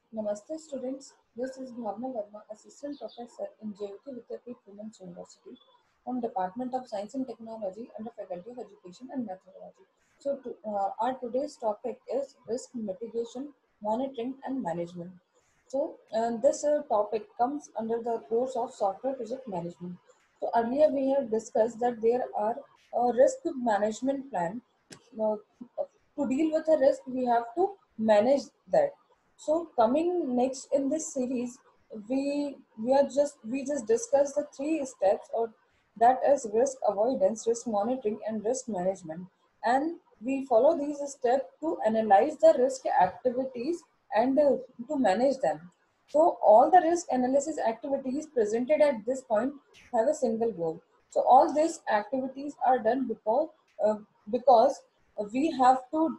Namaste students, this is Bhavna Verma, Assistant Professor in JUK Vidyapeeth Women's University from Department of Science and Technology under Faculty of Education and Methodology. Our today's topic is risk mitigation, monitoring and management. This topic comes under the course of software project management. So earlier we have discussed that there are a risk management plan. Now, to deal with a risk, we have to manage that. So coming next in this series, we just discussed the three steps, or that is risk avoidance, risk monitoring, and risk management. And we follow these steps to analyze the risk activities and to manage them. So all the risk analysis activities presented at this point have a single goal. So all these activities are done uh, because we have to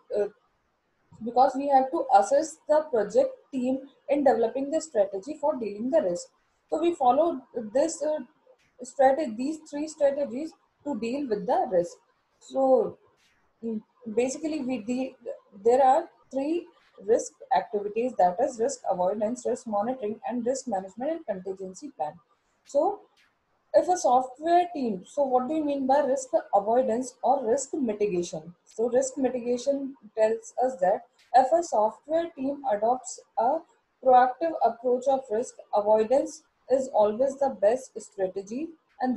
assess the project team in developing the strategy for dealing the risk. So we follow this strategy, these three strategies to deal with the risk. So mm, basically, there are three risk activities, that is risk avoidance, risk monitoring, and risk management and contingency plan. So if a software team, so what do you mean by risk avoidance or risk mitigation? So risk mitigation tells us that if a software team adopts a proactive approach of risk, avoidance is always the best strategy, and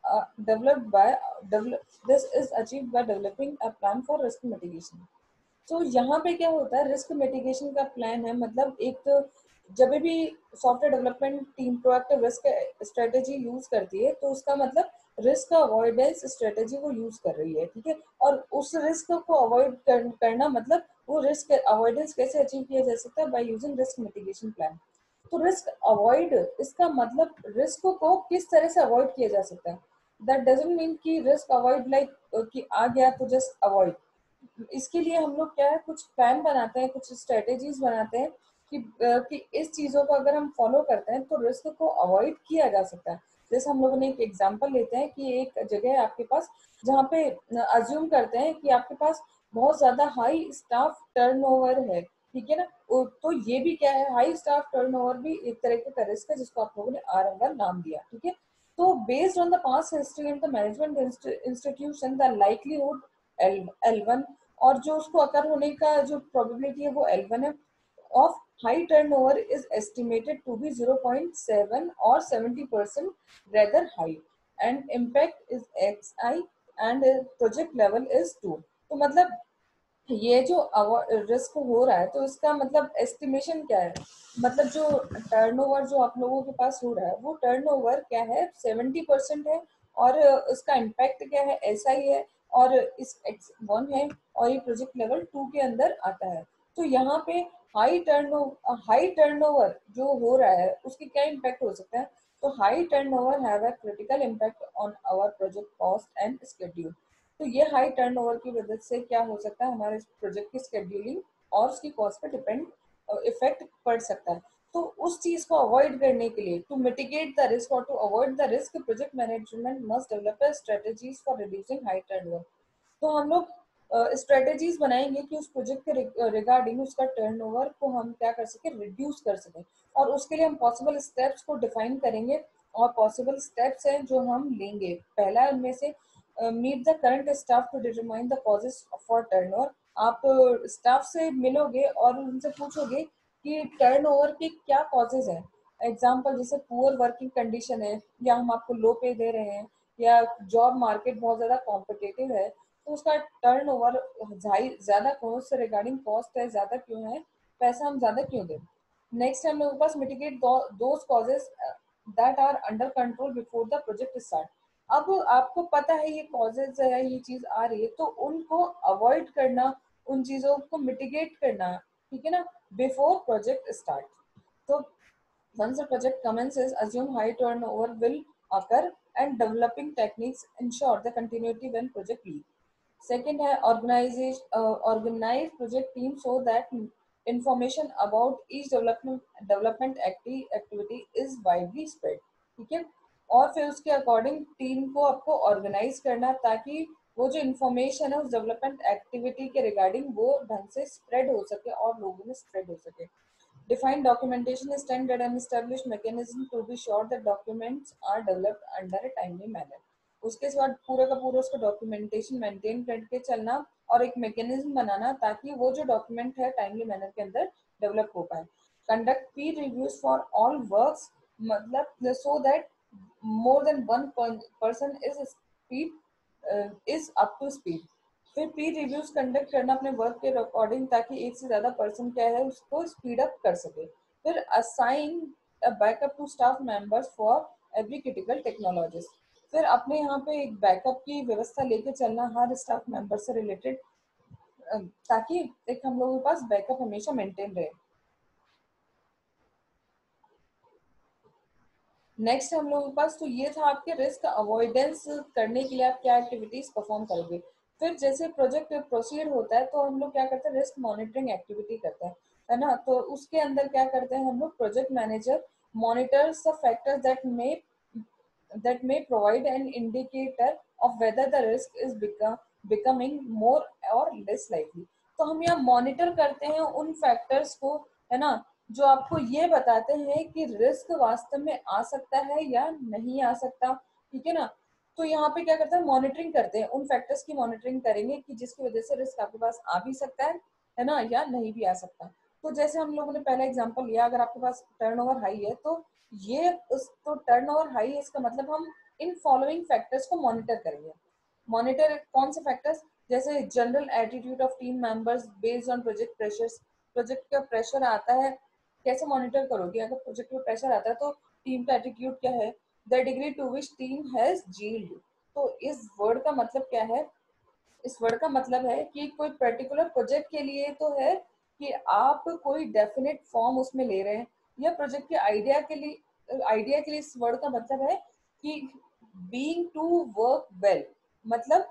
develop, this is achieved by developing a plan for risk mitigation. तो यहाँ पे क्या होता है, risk mitigation का plan है, मतलब एक तो जब भी software development team proactive risk strategy use करती है तो उसका मतलब रिस्क अवॉइडेंस स्ट्रेटेजी को यूज कर रही है, ठीक है। और उस रिस्क को अवॉइड करना मतलब वो रिस्क अवॉइडेंस कैसे अचीव किया जा सकता है, by using risk mitigation plan. तो रिस्क अवॉइड, इसका मतलब रिस्क को किस तरह से अवॉइड किया जा सकता है। दैट डजंट मीन कि रिस्क अवॉइड लाइक कि आ गया तो जस्ट अवॉइड। इसके लिए हम लोग क्या है, कुछ प्लान बनाते हैं, कुछ स्ट्रेटेजीज बनाते हैं कि इस चीजों को अगर हम फॉलो करते हैं तो रिस्क को अवॉइड किया जा सकता है। जैसे हम लोगों ने एक एग्जांपल लेते हैं कि एक जगह है आपके पास जहाँ पे अज्यूम करते हैं कि आपके पास बहुत ज्यादा हाई स्टाफ टर्नओवर है, ठीक है ना। तो ये भी क्या है, हाई स्टाफ टर्नओवर भी एक तरीके का रिस्क है जिसको आप लोगों ने RMR नाम दिया, ठीक है। तो based on the past history and the management institution the likelihood L1, और जो उसको अकर होने का जो प्रोबेबिलिटी है वो L1 है, of high turnover is estimated to be 0.7 और 70% rather high, and impact is XI and project level is 2। तो मतलब ये जो रिस्क हो रहा है तो इसका मतलब एस्टिमेशन क्या है, मतलब जो टर्नओवर जो आप लोगों के पास हो रहा है वो टर्नओवर क्या है, 70% है, और इसका इम्पैक्ट क्या है, SI है, और इस X1 है, और ये प्रोजेक्ट लेवल 2 के अंदर आता है। तो यहाँ पे हाई टर्नओवर जो हो रहा है उसकी क्या इम्पैक्ट हो सकता है। तो high turnover have a critical impact on our project cost and schedule. तो ये हाई टर्नओवर की वजह से क्या हो सकता है, हमारे प्रोजेक्ट की स्केड्यूलिंग और उसकी कॉस्ट पे डिपेंड इफेक्ट पड़ सकता है। तो उस चीज को अवॉइड करने के लिए, टू मिटिगेट द रिस्क और to avoid the risk, project management must develop strategies for reducing high turnover. तो हम लोग स्ट्रेटेजीज बनाएंगे कि उस प्रोजेक्ट के रिगार्डिंग उसका टर्नओवर को हम क्या कर सके, रिड्यूस कर सकें। और उसके लिए हम पॉसिबल स्टेप्स को डिफाइन करेंगे, और पॉसिबल स्टेप्स हैं जो हम लेंगे। पहला उनमें से meet the current staff to determine the causes for turnover. आप स्टाफ से मिलोगे और उनसे पूछोगे कि टर्नओवर के क्या कॉजेज हैं। एग्जाम्पल जैसे पुअर वर्किंग कंडीशन है, या हम आपको लो पे दे रहे हैं, या जॉब मार्केट बहुत ज्यादा कॉम्पिटेटिव है, तो उसका टर्नओवर ज्यादा क्यों, उससे रिगार्डिंग कॉस्ट है ज्यादा क्यों है, पैसा हम ज्यादा क्यों दें। नेक्स्ट हम लोगों के पास mitigate those causes that are under control before the project start. अब आपको पता है ये कॉजेज है, ये चीज आ रही है, तो उनको अवॉइड करना, उन चीजों को मिटिगेट करना, ठीक है ना, बिफोर प्रोजेक्ट स्टार्ट। तो once the project commences, assume high turnover will occur and developing techniques ensure the continuity when project lead. Second है organize project team so that information about each development activity is widely spread, ठीक है। और फिर उसके according team को आपको organise करना, ताकि वो जो इन्फॉर्मेशन है उस डेवलपमेंट एक्टिविटी के रिगार्डिंग वो ढंग से स्प्रेड हो सके और लोगों में स्प्रेड हो सके। Define documentation standard and establish mechanism to be sure that documents are developed under a timely manner. उसके बाद पूरा का पूरा उसको डॉक्यूमेंटेशन मेंटेन करके चलना और एक मैकेनिज्म बनाना ताकि वो जो डॉक्यूमेंट है टाइमली मैनर के अंदर डेवलप हो पाए. Conduct Pir reviews for all works, मतलब so that more than one person is up to speed. फिर पीर रिव्यूज कंडक्ट करना अपने वर्क के अकॉर्डिंग ताकि एक से ज्यादा पर्सन क्या है उसको स्पीड अप कर सके. फिर assign a backup to staff members for every critical technologies. फिर अपने यहाँ पे एक बैकअप की व्यवस्था लेके चलना हर स्टाफ मेंबर से रिलेटेड, ताकि एक हम लोगों के पास बैकअप हमेशा मेंटेन रहे. नेक्स्ट हम लोगों के पास तो ये था आपके रिस्क अवॉइडेंस करने के लिए आप क्या एक्टिविटीज परफॉर्म करोगे. फिर जैसे प्रोजेक्ट प्रोसीड होता है तो हम लोग क्या करते हैं, रिस्क मॉनिटरिंग एक्टिविटी करते हैं, है ना. तो उसके अंदर क्या करते हैं हम लोग, project manager monitors the factors that may provide an indicator of whether the risk is becoming more or less likely. तो हम यहाँ मॉनिटर करते हैं उन फैक्टर्स को, है ना, जो आपको ये बताते हैं कि रिस्क वास्तव में आ सकता है या नहीं आ सकता. ठीक है ना. तो यहाँ पे क्या करते हैं, मॉनिटरिंग करते हैं, उन फैक्टर्स की मॉनिटरिंग करेंगे कि जिसकी वजह से रिस्क आपके पास आ भी सकता है ना, या नहीं भी आ सकता. तो जैसे हम लोगों ने पहला एग्जांपल लिया, अगर आपके पास टर्नओवर हाई है तो ये उस तो टर्नओवर हाई है, इसका मतलब हम इन फॉलोइंग फैक्टर्स को मॉनिटर करेंगे. मॉनिटर कौन से फैक्टर्स, जैसे general attitude of team members based on project pressures. Project का प्रेशर आता है, कैसे मॉनिटर करोगे, अगर प्रोजेक्ट में प्रेशर आता है तो टीम का एटीट्यूड क्या है, the degree to which team has jelled. तो इस वर्ड का मतलब क्या है, इस वर्ड का मतलब है कि कोई पर्टिकुलर प्रोजेक्ट के लिए तो है कि आप कोई डेफिनेट फॉर्म उसमें ले रहे हैं, या प्रोजेक्ट के आइडिया के लिए इस वर्ड का मतलब है कि बीइंग टू वर्क वेल, मतलब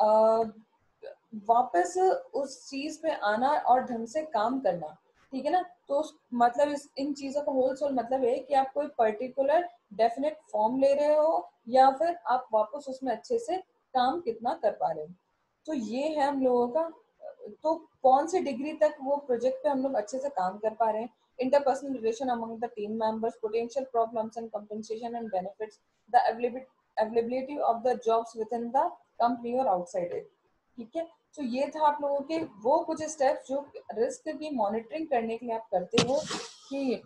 वापस उस चीज पे आना और ढंग से काम करना. ठीक है ना. तो मतलब इस इन चीजों का होल मतलब है कि आप कोई पर्टिकुलर डेफिनेट फॉर्म ले रहे हो या फिर आप वापस उसमें अच्छे से काम कितना कर पा रहे हो. तो ये है हम लोगों का, तो कौन सी डिग्री तक वो प्रोजेक्ट पे हम लोग अच्छे से काम कर पा रहे हैं, interpersonal relation among the team members, potential problems and compensation and benefits, the availability of the jobs within the company or outside it. ठीक है. तो ये था आप लोगों के वो कुछ स्टेप्स जो रिस्क की मॉनिटरिंग करने के लिए आप करते हो कि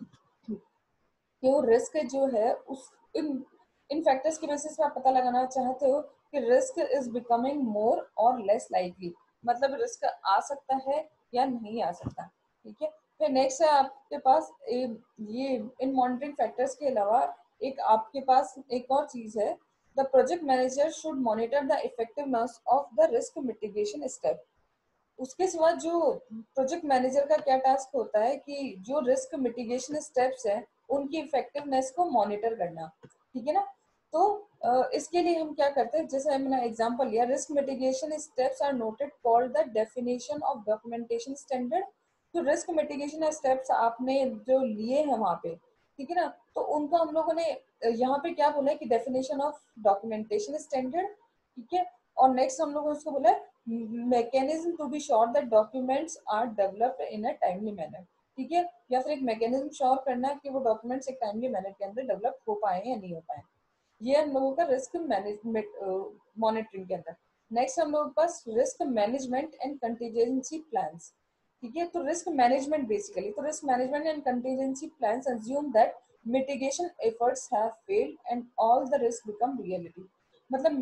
वो रिस्क जो है उस इन इन फैक्टर्स की बेसिस पे आप पता लगाना चाहते हो कि रिस्क इज बिकमिंग मोर और लेस लाइकली, मतलब रिस्क आ सकता है या नहीं आ सकता. ठीक है. फिर नेक्स्ट है आपके पास ये इन मॉनिटरिंग फैक्टर्स के अलावा एक आपके पास एक और चीज है, the project manager should monitor the effectiveness of the risk mitigation step. उसके सिवा जो प्रोजेक्ट मैनेजर का क्या टास्क होता है कि जो रिस्क मिटिगेशन स्टेप्स हैं उनकी इफेक्टिवनेस को मॉनिटर करना. ठीक है ना. तो इसके लिए हम क्या करते हैं, जैसे मैंने एग्जांपल लिया, risk mitigation steps are noted called the definition of documentation standard. तो रिस्क मिटिगेशन स्टेप्स आपने जो लिए हैं वहां पे, ठीक है ना, तो उनको हम लोगों ने यहाँ पे क्या बोला है कि डेफिनेशन ऑफ डॉक्यूमेंटेशन स्टैंडर्ड. ठीक है. और नेक्स्ट हम लोगों ने उसको बोला है mechanism to be sure that documents are developed in a timely manner. ठीक है. या फिर एक मैकेनिज्म श्योर करना है कि वो डॉक्यूमेंट्स एक टाइमली मैनर के अंदर डेवलप हो पाए या नहीं हो पाए. ये हम लोगों का रिस्क मैनेजमेंट मॉनिटरिंग के अंदर. नेक्स्ट हम लोगों के पास risk management and contingency plans. ठीक है. तो रिस्क मैनेजमेंट बेसिकली, तो risk management and contingency plans assume that mitigation efforts have failed and all the risk become reality. मतलब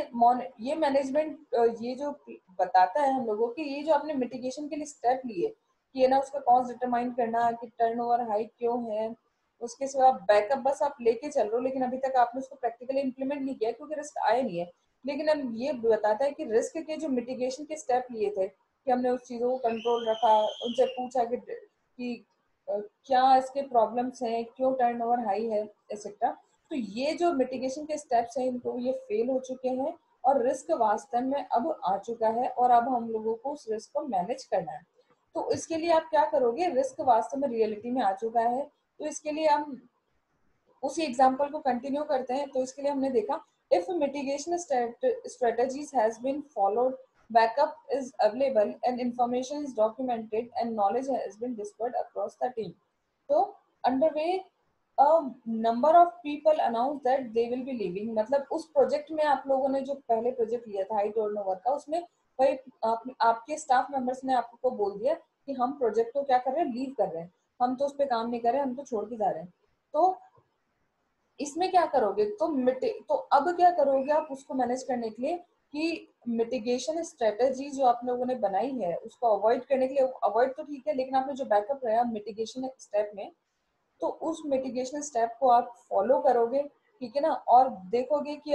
ये मैनेजमेंट ये जो बताता है हम लोगों की, ये जो आपने मिटिगेशन के लिए स्टेप लिए कि है ना, उसका कॉस्ट डिटरमाइन करना कि टर्नओवर हाई क्यों है, उसके सिवा बैकअप बस आप लेके चल रहे हो लेकिन अभी तक आपने उसको प्रैक्टिकली इंप्लीमेंट नहीं किया क्योंकि रिस्क आया नहीं है. लेकिन अब ये बताता है कि रिस्क के जो मिटिगेशन के स्टेप लिए थे कि हमने उस चीजों को कंट्रोल रखा, उनसे पूछा कि क्या इसके प्रॉब्लम्स हैं, क्यों टर्नओवर हाई है, एक्सेट्रा. तो ये जो मिटिगेशन के स्टेप्स हैं इनको ये फेल हो चुके हैं और रिस्क वास्तव में अब आ चुका है और अब हम लोगों को उस रिस्क को मैनेज करना है. तो इसके लिए आप क्या करोगे, रिस्क वास्तव में रियलिटी में आ चुका है, तो इसके लिए हम उसी एग्जाम्पल को कंटिन्यू करते हैं. तो इसके लिए हमने देखा, if mitigation strategies has been followed, backup is available and information is documented and knowledge has been dispersed across the team. तो underway number of people announce that they will be leaving, मतलब उस project में आप लोगों ने जो पहले project लिया था हाई टर्नओवर का, उसमें भाई आपके स्टाफ मेंबर्स ने आपको बोल दिया कि हम प्रोजेक्ट को क्या कर रहे हैं, लीव कर रहे हैं, हम तो उस पर काम नहीं कर रहे हैं, हम तो छोड़ के जा रहे हैं। तो इसमें क्या करोगे, तो अब क्या करोगे आप उसको मैनेज करने के लिए कि मिटिगेशन स्ट्रेटेजी जो आप लोगों ने बनाई है उसको अवॉइड करने के लिए, अवॉइड तो ठीक है लेकिन आपने जो बैकअप रहा मिटिगेशन स्टेप में, तो उस मिटिगेशन स्टेप को आप फॉलो करोगे, ठीक है ना, और देखोगे कि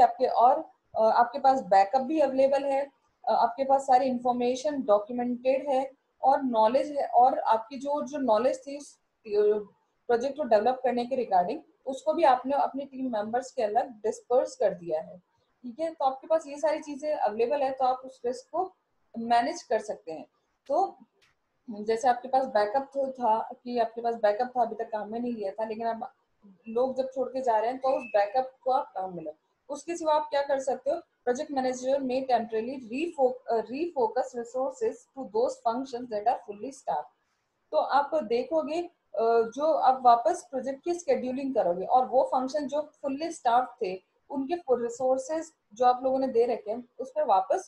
आपके पास बैकअप भी अवेलेबल है, आपके पास सारी इंफॉर्मेशन डॉक्यूमेंटेड है और नॉलेज है, और आपकी जो जो नॉलेज थी प्रोजेक्ट को डेवलप करने के रिगार्डिंग, उसको भी आपने अपने टीम मेंबर्स के अलग डिस्पर्स कर दिया है, ठीक है। तो आपके पास ये सारी चीजें अवेलेबल है, तो आप उस रिस्क को मैनेज कर सकते हैं। तो जैसे आपके पास बैकअप तो था कि आपके पास बैकअप था, अभी तक काम में नहीं लिया था, लेकिन अब लोग जब छोड़ के जा रहे हैं तो उस बैकअप को आप काम मिले। उसके सिवा आप क्या कर सकते हो, प्रोजेक्ट मैनेजर में temporarily refocus resources to those functions that are fully staff. तो आप देखोगे जो आप वापस प्रोजेक्ट की स्केड्यूलिंग करोगे और वो फंक्शन जो फुल्ली स्टाफ थे उनके रिसोर्सेज जो आप लोगों ने दे रखे हैं उस पर वापस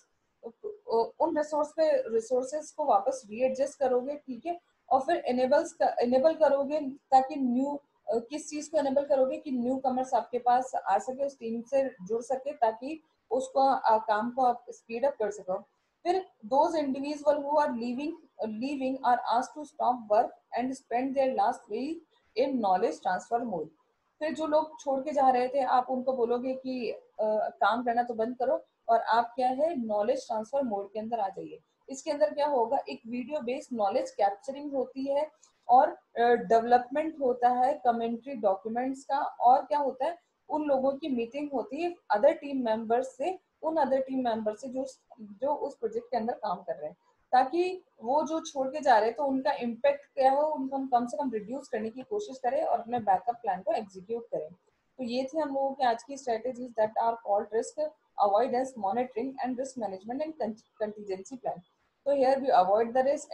उन रिसोर्सेज को वापस रीएडजस्ट करोगे, ठीक है। और फिर इनेबल करोगे ताकि किस चीज को इनेबल करोगे कि न्यू कमर्स आपके पास आ सके, उस टीम से जुड़ सके, ताकि उसको काम को आप स्पीड अप कर सको। फिर those individual who are leaving are asked to stop work and spend their last week in knowledge transfer mode। फिर जो लोग छोड़ के जा रहे थे आप उनको बोलोगे कि काम करना तो बंद करो और आप क्या है नॉलेज ट्रांसफर मोड के अंदर आ जाइए। इसके अंदर क्या होगा, एक वीडियो बेस्ड नॉलेज कैप्चरिंग होती है और डेवलपमेंट होता है कमेंट्री डॉक्यूमेंट्स का, और क्या होता है उन लोगों की मीटिंग होती है अदर टीम मेंबर्स से, उन अदर टीम मेंबर से जो जो उस प्रोजेक्ट के अंदर काम कर रहे हैं, ताकि वो जो छोड़ के जा रहे हैं तो उनका इम्पेक्ट क्या हो उनको हम कम से कम रिड्यूस करने की कोशिश करें और अपने बैकअप प्लान को एग्जीक्यूट करें। तो ये थी हम लोगों की आज की strategies that are called risk avoidance monitoring and risk management and contingency plan. So here we avoid the risk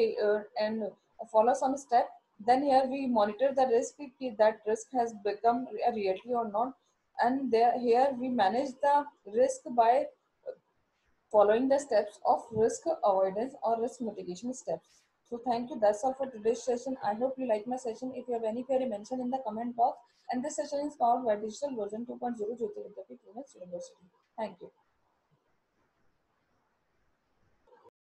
and follow some step. Then here we monitor the risk if that risk has become a reality or not. And there here we manage the risk by following the steps of risk avoidance or risk mitigation steps. So thank you. That's all for today's session. I hope you like my session. If you have any query, mention in the comment box. And this session is powered by Digital Version 2.0 Jyoti Vidyapith University. Thank you.